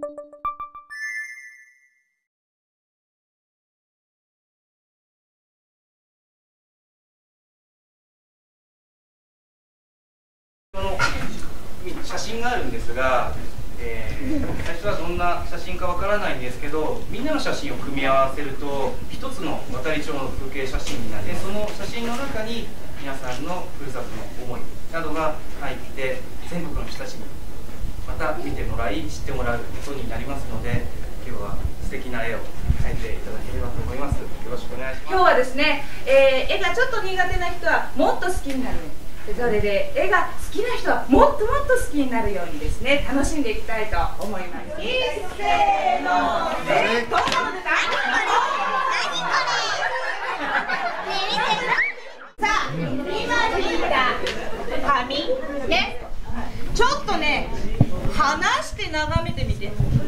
写真があるんですが、最初はどんな写真かわからないんですけど、みんなの写真を組み合わせると一つの渡里町の風景写真になって、その写真の中に皆さんのふるさとの思いなどが入って全国の人たちにまた見てもらい知ってもらうことになりますので、今日は素敵な絵を描いていただければと思います。よろしくお願いします。 今日はですね、絵がちょっと苦手な人はもっと好きになる。それで絵が好きな人はもっともっと好きになるようにですね、楽しんでいきたいと思います。いっせーので、どんなの出た？さあ、今見た紙ね、ちょっとね離して眺めてみて。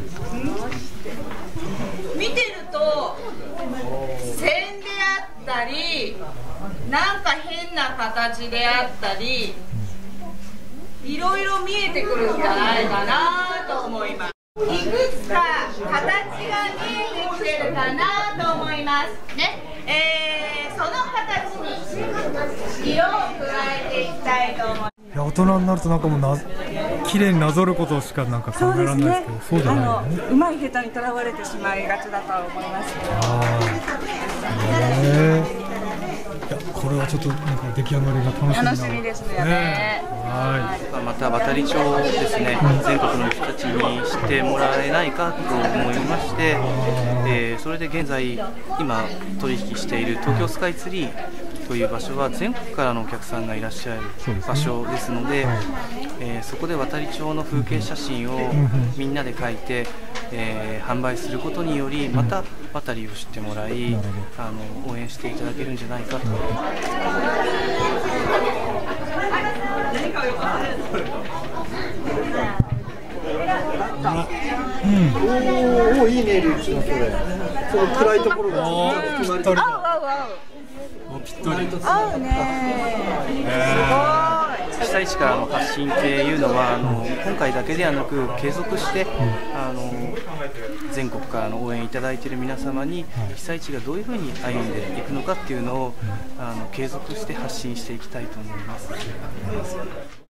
見てると線であったり、なんか変な形であったり、いろいろ見えてくるんじゃないかなと思います。いくつか形が見えてきてるかなと思いますね。その形に色を加えていきたいと思います。 いや、大人になるとなんかもう綺麗になぞることしかなんか考えられないですけど、そうじゃないね。 うまい下手にとらわれてしまいがちだとは思いますけど。 いや、これはちょっとなんか出来上がりが楽しみですよね。 また渡里町をですね、全国の人たちに知ってもらえないかと思いまして、それで現在今取引している東京スカイツリーという場所は全国からのお客さんがいらっしゃる場所ですので、そこで渡里町の風景写真をみんなで描いて、販売することによりまた渡里を知ってもらい、応援していただけるんじゃないかと。 おお、いいね、リュウちのそれ。その暗いところがぴったり。 ぴったり。合うね。すごい。 被災地からの発信っていうのは今回だけではなく継続して全国からの応援いただいている皆様に被災地がどういうふうに歩んでいくのかっていうのを継続して発信していきたいと思います。